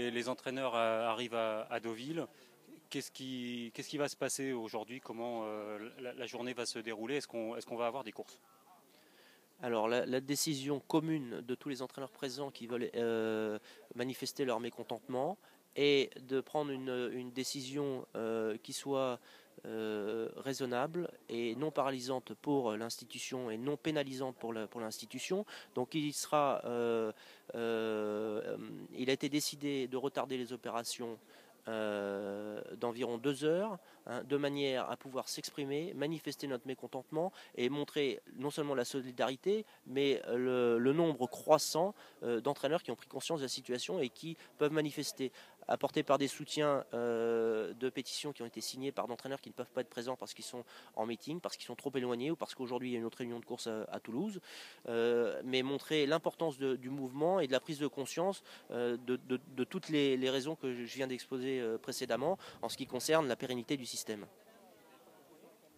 les entraîneurs arrivent à Deauville. Qu'est-ce qui va se passer aujourd'hui? Comment la journée va se dérouler? Est-ce qu'on va avoir des courses? Alors la décision commune de tous les entraîneurs présents qui veulent manifester leur mécontentement est de prendre une décision qui soit raisonnable et non paralysante pour l'institution et non pénalisante pour l'institution. Donc il a été décidé de retarder les opérations d'environ 2 heures, hein, de manière à pouvoir s'exprimer, manifester notre mécontentement et montrer non seulement la solidarité, mais le nombre croissant d'entraîneurs qui ont pris conscience de la situation et qui peuvent manifester, apportés par des soutiens de pétitions qui ont été signées par d'entraîneurs qui ne peuvent pas être présents parce qu'ils sont en meeting, parce qu'ils sont trop éloignés ou parce qu'aujourd'hui il y a une autre réunion de course à Toulouse, mais montrer l'importance du mouvement et de la prise de conscience de toutes les raisons que je viens d'exposer précédemment en ce qui concerne la pérennité du système.